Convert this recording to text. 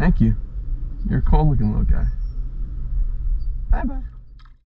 Thank you. You're a calm looking little guy. Bye bye.